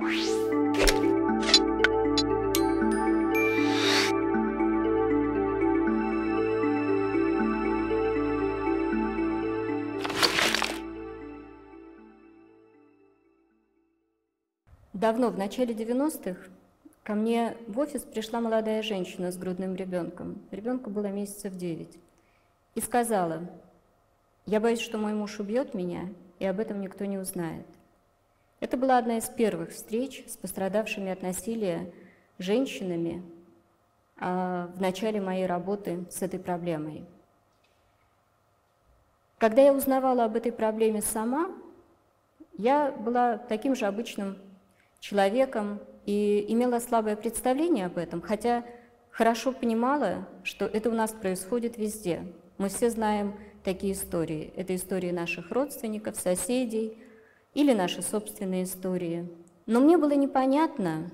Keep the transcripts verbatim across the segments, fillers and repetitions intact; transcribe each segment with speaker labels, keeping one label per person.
Speaker 1: Давно, в начале девяностых, ко мне в офис пришла молодая женщина с грудным ребенком. Ребенку было месяцев девять. И сказала: «Я боюсь, что мой муж убьет меня, и об этом никто не узнает». Это была одна из первых встреч с пострадавшими от насилия женщинами а, в начале моей работы с этой проблемой. Когда я узнавала об этой проблеме сама, я была таким же обычным человеком и имела слабое представление об этом, хотя хорошо понимала, что это у нас происходит везде. Мы все знаем такие истории. Это истории наших родственников, соседей или наши собственные истории. Но мне было непонятно,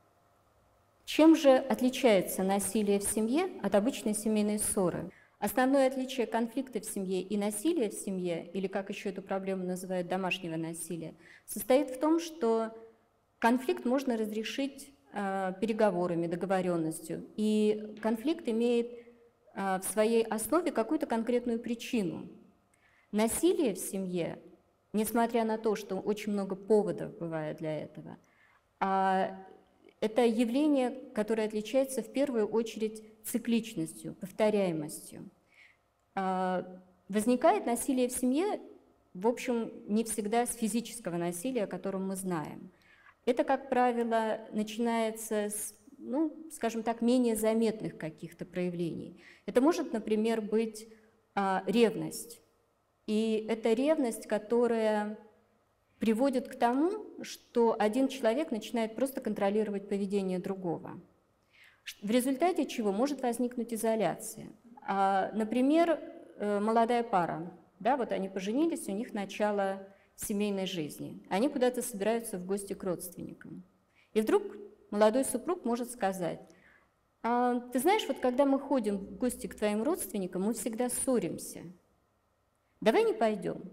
Speaker 1: чем же отличается насилие в семье от обычной семейной ссоры. Основное отличие конфликта в семье и насилия в семье, или как еще эту проблему называют домашнего насилия, состоит в том, что конфликт можно разрешить э, переговорами, договоренностью. И конфликт имеет э, в своей основе какую-то конкретную причину. Насилие в семье, несмотря на то, что очень много поводов бывает для этого, э, это явление, которое отличается в первую очередь цикличностью, повторяемостью. Э, возникает насилие в семье, в общем, не всегда с физического насилия, о котором мы знаем. Это, как правило, начинается с, ну, скажем так, менее заметных каких-то проявлений. Это может, например, быть а, ревность. И это ревность, которая приводит к тому, что один человек начинает просто контролировать поведение другого. В результате чего может возникнуть изоляция. А, например, молодая пара, да, вот они поженились, у них начало семейной жизни. Они куда-то собираются в гости к родственникам. И вдруг молодой супруг может сказать: а, ты знаешь, вот когда мы ходим в гости к твоим родственникам, мы всегда ссоримся. Давай не пойдем.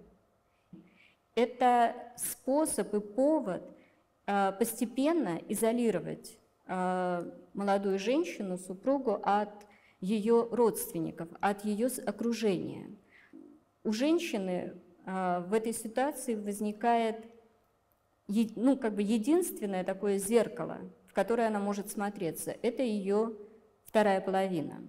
Speaker 1: Это способ и повод а, постепенно изолировать а, молодую женщину, супругу от ее родственников, от ее окружения. У женщины в этой ситуации возникает, ну, как бы единственное такое зеркало, в которое она может смотреться. Это ее вторая половина.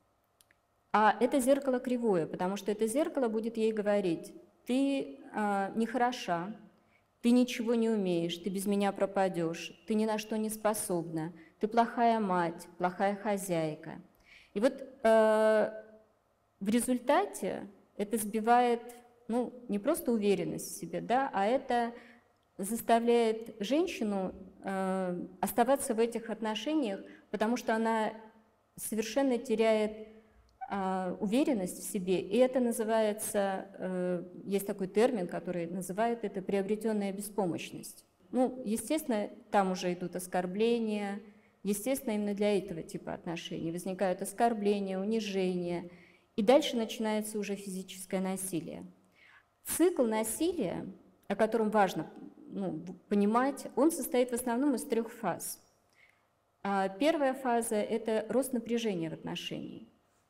Speaker 1: А это зеркало кривое, потому что это зеркало будет ей говорить: ты а, нехороша, ты ничего не умеешь, ты без меня пропадешь, ты ни на что не способна, ты плохая мать, плохая хозяйка. И вот а, в результате это сбивает, ну, не просто уверенность в себе, да, а это заставляет женщину э, оставаться в этих отношениях, потому что она совершенно теряет э, уверенность в себе. И это называется, э, есть такой термин, который называет это приобретенная беспомощность. Ну, естественно, там уже идут оскорбления, естественно, именно для этого типа отношений возникают оскорбления, унижения, и дальше начинается уже физическое насилие. Цикл насилия, о котором важно, ну, понимать, он состоит в основном из трех фаз. Первая фаза – это рост напряжения в отношении.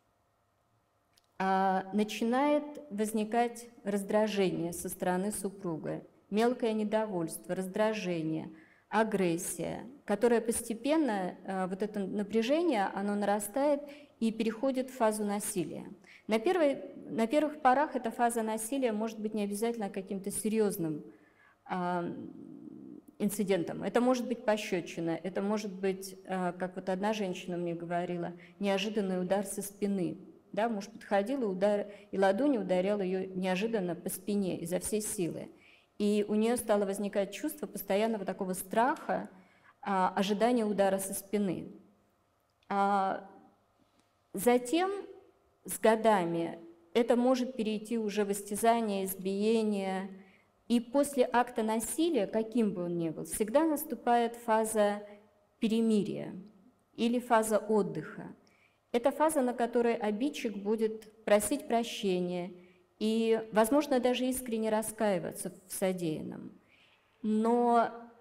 Speaker 1: Начинает возникать раздражение со стороны супруга, мелкое недовольство, раздражение, агрессия, которая постепенно, вот это напряжение, оно нарастает и переходит в фазу насилия. На, первой, на первых порах эта фаза насилия может быть не обязательно каким-то серьезным э, инцидентом. Это может быть пощечина, это может быть, э, как вот одна женщина мне говорила, неожиданный удар со спины. Да, муж подходил и, удар, и ладонью ударял ее неожиданно по спине изо всей силы. И у нее стало возникать чувство постоянного такого страха, э, ожидания удара со спины. А затем, с годами, это может перейти уже в истязание, избиение. И после акта насилия, каким бы он ни был, всегда наступает фаза перемирия или фаза отдыха. Это фаза, на которой обидчик будет просить прощения и, возможно, даже искренне раскаиваться в содеянном. Но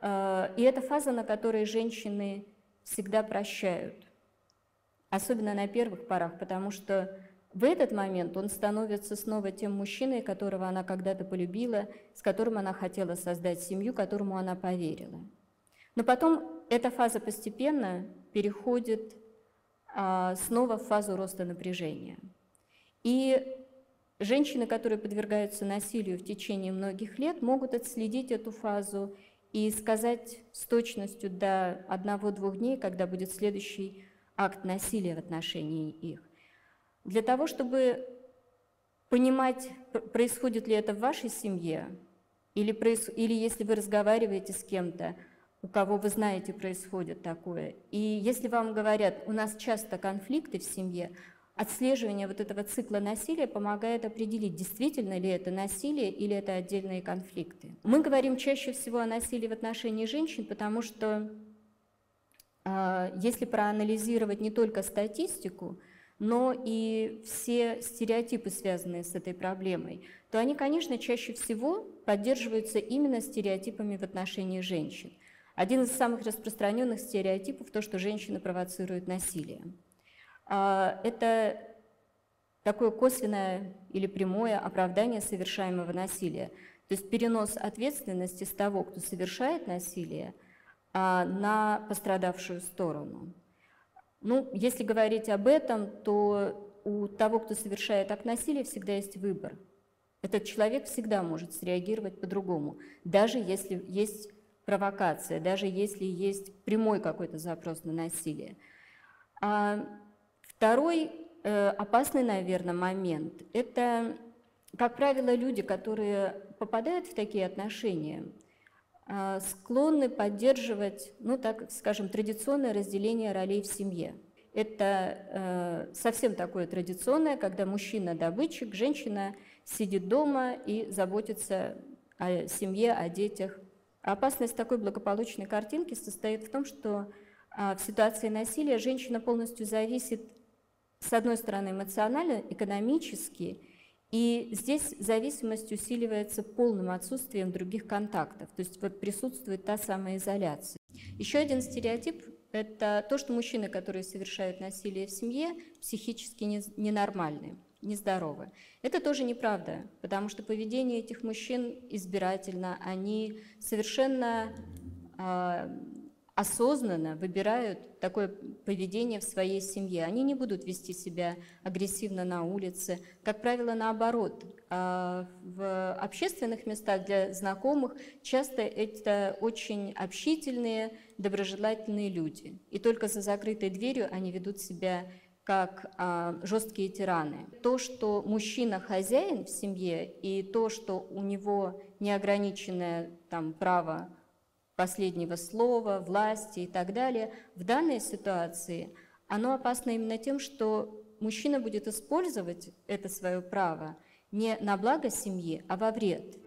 Speaker 1: И это фаза, на которой женщины всегда прощают, особенно на первых порах, потому что в этот момент он становится снова тем мужчиной, которого она когда-то полюбила, с которым она хотела создать семью, которому она поверила. Но потом эта фаза постепенно переходит а, снова в фазу роста напряжения. И женщины, которые подвергаются насилию в течение многих лет, могут отследить эту фазу и сказать с точностью до одного-двух дней, когда будет следующий акт насилия в отношении их. Для того, чтобы понимать, происходит ли это в вашей семье, или, проис... или если вы разговариваете с кем-то, у кого вы знаете, происходит такое, и если вам говорят, у нас часто конфликты в семье, отслеживание вот этого цикла насилия помогает определить, действительно ли это насилие или это отдельные конфликты. Мы говорим чаще всего о насилии в отношении женщин, потому что э, если проанализировать не только статистику, но и все стереотипы, связанные с этой проблемой, то они, конечно, чаще всего поддерживаются именно стереотипами в отношении женщин. Один из самых распространенных стереотипов – то, что женщины провоцируют насилие. Это такое косвенное или прямое оправдание совершаемого насилия. То есть перенос ответственности с того, кто совершает насилие, на пострадавшую сторону. Ну, если говорить об этом, то у того, кто совершает акт насилия, всегда есть выбор. Этот человек всегда может среагировать по-другому, даже если есть провокация, даже если есть прямой какой-то запрос на насилие. Второй э, опасный, наверное, момент – это, как правило, люди, которые попадают в такие отношения, э, склонны поддерживать, ну, так скажем, традиционное разделение ролей в семье. Это э, совсем такое традиционное, когда мужчина – добытчик, женщина сидит дома и заботится о семье, о детях. А опасность такой благополучной картинки состоит в том, что э, в ситуации насилия женщина полностью зависит, с одной стороны, эмоционально, экономически, и здесь зависимость усиливается полным отсутствием других контактов, то есть вот присутствует та самая изоляция. Еще один стереотип – это то, что мужчины, которые совершают насилие в семье, психически ненормальны, нездоровы. Это тоже неправда, потому что поведение этих мужчин избирательно, они совершенно э, осознанно выбирают такое поведение в своей семье. Они не будут вести себя агрессивно на улице. Как правило, наоборот. В общественных местах для знакомых часто это очень общительные, доброжелательные люди. И только за закрытой дверью они ведут себя как жесткие тираны. То, что мужчина хозяин в семье, и то, что у него неограниченное там, право последнего слова, власти и так далее, в данной ситуации оно опасно именно тем, что мужчина будет использовать это свое право не на благо семьи, а во вред.